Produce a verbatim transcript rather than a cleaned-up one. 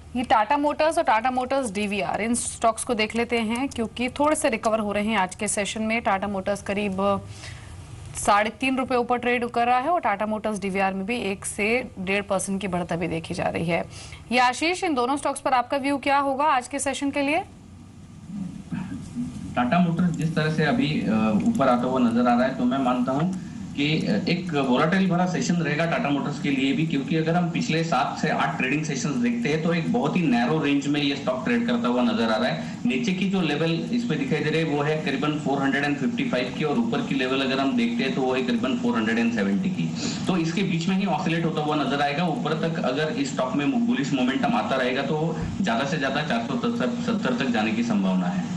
ये टाटा मोटर्स और Tata Motors DVR, इन स्टॉक्स को देख लेते हैं क्योंकि थोड़े से रिकवर हो रहे हैं आज के सेशन में। टाटा मोटर्स करीब साढ़े तीन रुपए ऊपर ट्रेड कर रहा है और टाटा मोटर्स डीवीआर में भी एक से डेढ़ परसेंट की बढ़त अभी देखी जा रही है। ये आशीष, इन दोनों स्टॉक्स पर आपका व्यू क्या होगा आज के सेशन के लिए? टाटा मोटर्स जिस तरह से अभी ऊपर आता हुआ नजर आ रहा है, तो मैं मानता हूं कि एक वोलाटाइल भरा सेशन रहेगा टाटा मोटर्स के लिए भी, क्योंकि अगर हम पिछले सात से आठ ट्रेडिंग सेशंस देखते हैं तो एक बहुत ही नैरो रेंज में ये स्टॉक ट्रेड करता हुआ नजर आ रहा है। नीचे की जो लेवल इस पे दिखाई दे रहे हैं वो है करीबन चार सौ पचपन की, और ऊपर की लेवल अगर हम देखते हैं तो वो है करीबन चार सौ सत्तर की। तो इसके बीच में ही ऑसिलेट होता हुआ नजर आएगा। ऊपर तक अगर इस स्टॉक में बुलिश मोमेंटम आता रहेगा तो ज्यादा से ज्यादा चार सौ सत्तर तक जाने की संभावना है।